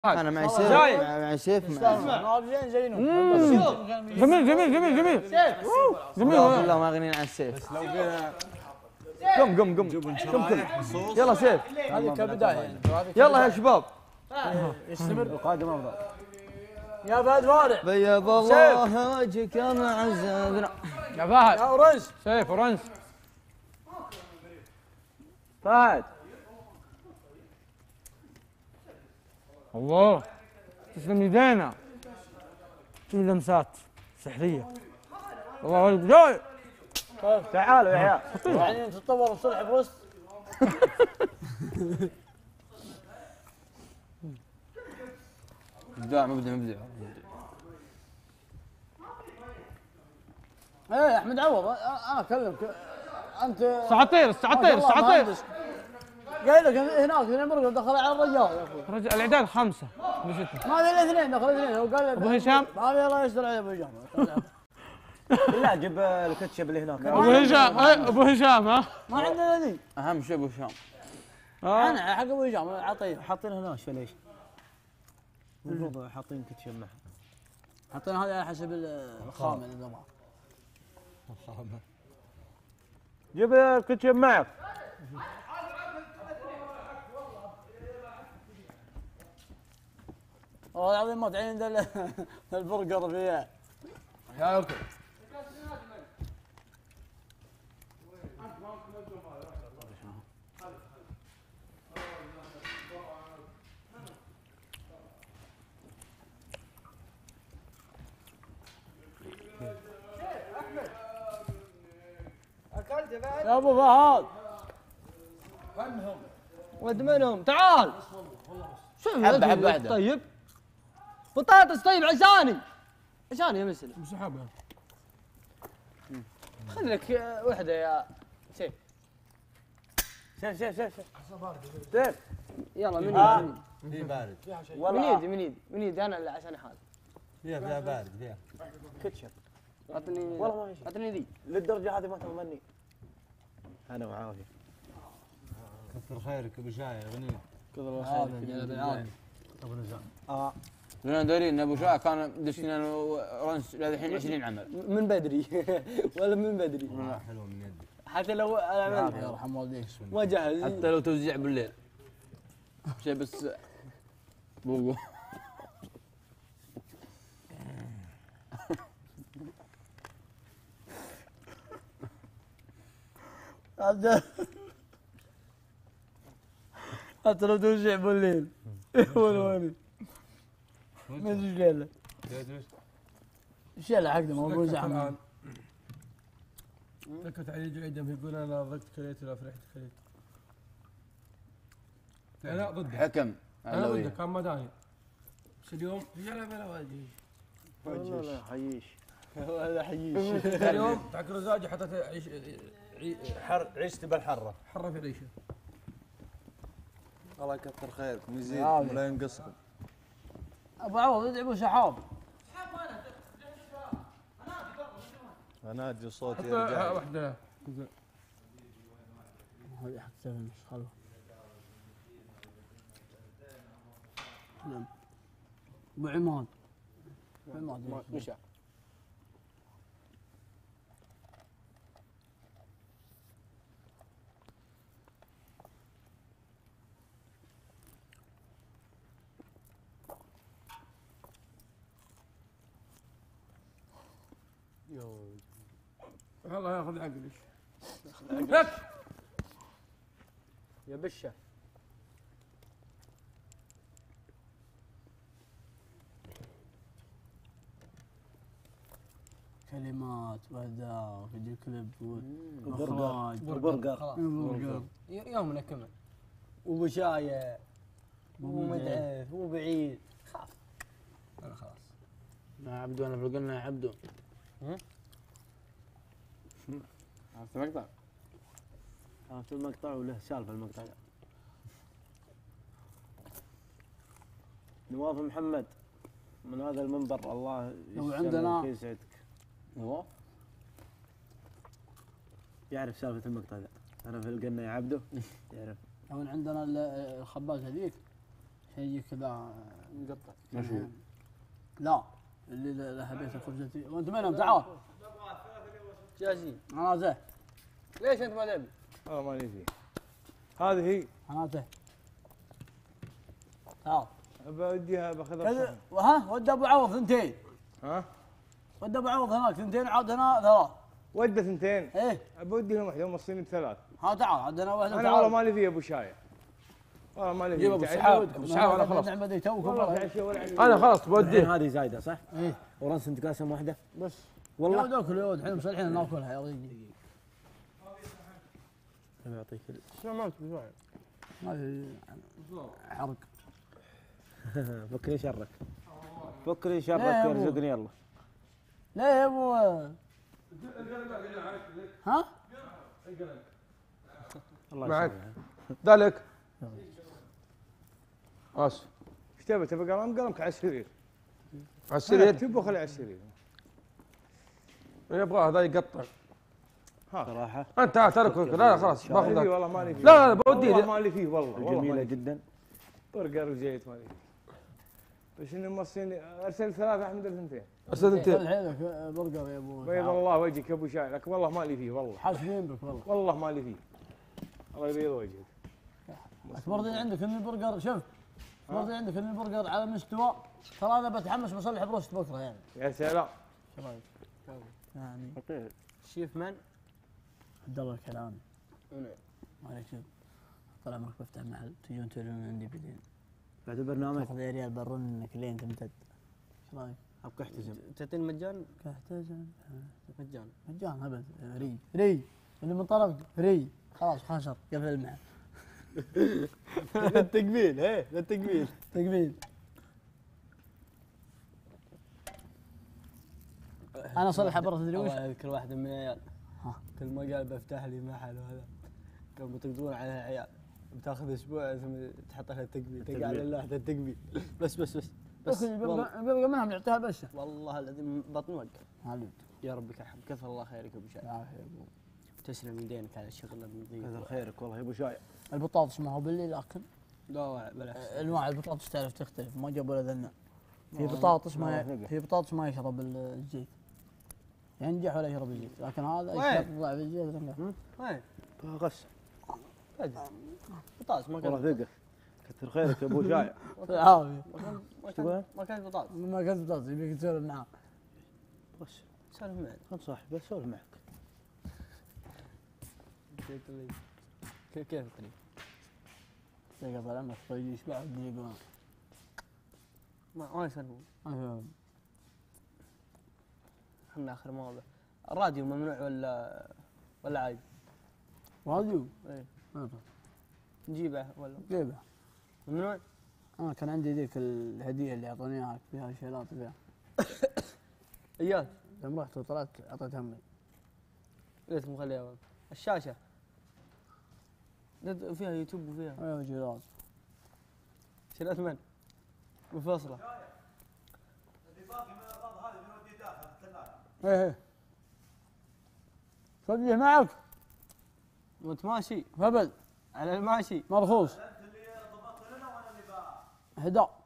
انا معي سيف معي سيف زين زينه جميل جميل جميل جميل جميل والله ما غنينا عن السيف. بس لو قلنا قم يلا سيف هذه كبدايه يلا يا شباب يستمر القادم افضل يا فهد فارع بيض الله وجهك يا معززنا يا فهد يا اورنس سيف اورنس فهد الله تسلم يدينا شو لمسات سحريه والله ولد جاي تعالوا يا عيال يعني تتطور بصلح بوسط ابداع مبدع ايه احمد عوض انا اكلمك انت سعطير قايل لك هناك المرقد دخل على الرجال يا اخوي رجع الاعداد 5 ما في الاثنين دخل الاثنين هو قال ابو هشام ما في الله يستر عليه ابو هشام لا جيب الكاتشب اللي هناك ابو هشام ابو هشام ها ما عندنا ذي اهم شيء ابو هشام انا حق ابو هشام عطيه حاطين هنا شو ليش؟ المفروض حاطين كاتشب معه حطينا هذا على حسب الخامه اللي نبغاه جيب الكاتشب معك والله العظيم ما تعين عند البرجر فيها يا اوكي يا ابو فهد ود منهم تعال شوف حبه واحده طيب بطاطس طيب عشاني يا مسلم مسحبها خذ لك وحده يا سيف شيف يلا من يدي في بارد من يدي انا اللي عشان حالي فيها بارد فيها كاتشب اعطني والله ما اعطني ذي للدرجه هذه ما تضمني انا وعافيه كثر خيرك ابو شاي غني كثر خيرك ابو نزار لنا دارين ابو شاي كان دشنا ورنس للحين 20 عمل من بدري ولا من بدري حلو من يدي حتى لو انا يرحم والديك ما جهز حتى لو توزيع بالليل شيء بس بوقو حتى لو توزع بالليل وين ما ادري شيله شيله حقنا ما هو زعما ذكرت علي جعيدة يقول انا ضقت كليت ولا فرحت كليت لا ضد حكم انا ضده كان مداني بس اليوم رجع بلا واجي لا حييش ولا حييش اليوم تاع رزاجي حطيت عشت بالحره حره في ريشه الله يكثر خيركم يزيد ولا ينقصكم ابو عوض ادعي ابو سحاب انادي صوتي يرجع واحده هذه حق سفن خلوه ابو عماد مشى والله ياخذ عقلك يا بشه كلمات واهداف فيديو كليب وبرجر يومنا كمل وبشايه ومدعف وبعيد خلاص انا خلاص يا عبدو انا قلنا يا عبدو عرفت المقطع؟ عرفت المقطع وله سالفه المقطع نواف محمد من هذا المنبر الله عندنا يسعدك هو يعرف سالفه المقطع ذا انا في القنا يا عبده يعرف لو عندنا الخباز هذيك يجي كذا مقطع مشوي. لا اللي له بيت خبزتي وانت منهم تعال جاهزين. انا زين ليش انت ما تبي؟ والله مالي فيه. هذه هي انا زين تعال بوديها باخذها كذا ها ود ابو عوض ثنتين ها ود ابو عوض هناك ثنتين عاد هنا ثلاث ودة ثنتين ايه بوديهم واحده ومصيني بثلاث. ها تعال عندنا واحده انا والله مالي فيه ابو شاي. والله مالي فيه. جيب ابو السحاب، ابو السحاب انا خلاص. نعم بدي توكم والله تعشى ولا عندي. انا خلاص بوديه. هذه زايده صح؟ ايه ورنس انت قاسم واحده؟ بس والله يود اكل يود الحين مصلحين ناكلها يا رجل يعطيك شنو مالك بشوي؟ ما في حرق فكري شرك. فكري شرك لا يا أبو. يرزقني يلا. ليه يا ابو ها الله معك. يسلمك. ذلك اسف ايش تبي قلمك على السرير. على السرير تبغى خليه على السرير. يبغى هذا يقطع. صراحه انت تركه لا خلاص باخذ مالي فيه ذاك. والله مالي فيه. لا لا بوديه. والله مالي فيه والله جميله مالي فيه. جدا. برجر وزيت مالي فيه. بس انه موصيني ارسل ثلاثه احمد ثنتين. استاذ انت الحين برجر يا ابو بيض الله وجهك ابو شاي لكن والله مالي فيه والله. حاسبين بك والله والله مالي فيه. الله يبيض وجهك. بس برضه عندك ان البرجر شوف برضه عندك ان البرجر على مستوى ترى انا بتحمس بصلح بروست بكره يعني يا سلام. شو رايك؟ يعني شيف من؟ عبد الله الكلام ما عليك شوف طال عمرك بفتح محل تجون تقولون عندي بدين بعد البرنامج تاخذ يا ريال برون انك لين تمتد ايش رايك؟ ابقى احتزم. تعطيني مجان؟ كاحتاجن مجان. مجان ابد ري اللي من طلب ري خلاص خسر قفل المحل التقبيل ايه التقبيل. تقبيل انا اصلح برا تدري وش؟ الله يذكر واحد من العيال ها. كل ما قال بفتح لي محل وهذا كانوا بتقدرون عليها عيال بتاخذ اسبوع ثم تحط لها التقبيل تقع لله هذا التقبيل بس بيبقى منهم نعطيها بشه والله العظيم بطن وقف. هالود يا ربك يرحم كثر الله خيرك ابو شاي. العافيه يا ابو تسلم يدينك على الشغل النظيف. كثر خيرك والله يا ابو شاي. البطاطس ما هو باللي لكن لا بالعكس انواع البطاطس تعرف تختلف ما جابوا ولا ذنه في بطاطس ما يشرب الزيت ينجح ولا يشرب الزيت لكن هذا وين؟ يطلع بالزيت وين؟ غش بطاطس ما والله كان ثقه. كثر خيرك يا ابو شاي. العافيه ما كان بطاطس. ما كنت بطاطس يبيك تسولف معاه غش سالف معي. خل صاحبي اسولف معك. كيف الطريق؟ دقيقة طال عمرك طيب يشبع دقيقة ما يسالفون. ما احنا اخر موضوع الراديو ممنوع ولا عادي؟ راديو ايه ما نجيبه ولا جيبه ممنوع؟ انا كان عندي ذيك الهدية اللي اعطوني اياها فيها شيلات فيها اياه يوم رحت وطلعت اعطيت همي ليش مخليها الشاشة فيها يوتيوب وفيها ايوه شيلات شيلات من؟ منفصلة. ايه صدق معك وانت ماشي فبل على الماشي مرخوص هدا